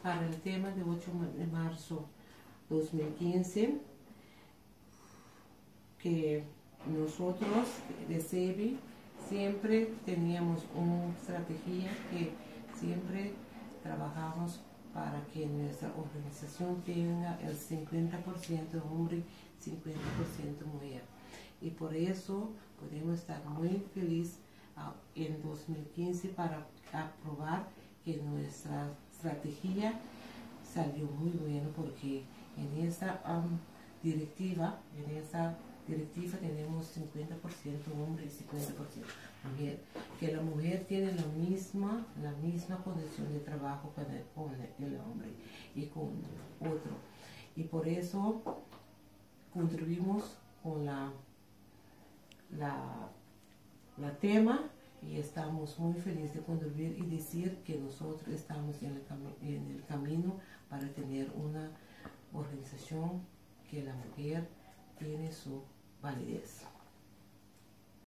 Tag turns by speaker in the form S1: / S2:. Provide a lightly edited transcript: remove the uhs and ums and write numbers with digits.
S1: para el tema de 8 de marzo 2015, que nosotros de SEBI siempre teníamos una estrategia que siempre trabajamos para que nuestra organización tenga el 50% hombre, 50% mujer. Y por eso podemos estar muy felices en 2015 para aprobar que nuestra estrategia salió muy bueno, porque en esta directiva tenemos 50% hombre y 50% mujer, que la mujer tiene la misma condición de trabajo con el hombre y con otro. Y por eso contribuimos con la tema, y estamos muy felices de contribuir y decir que nosotros estamos en el camino para tener una organización que la mujer tiene su validez.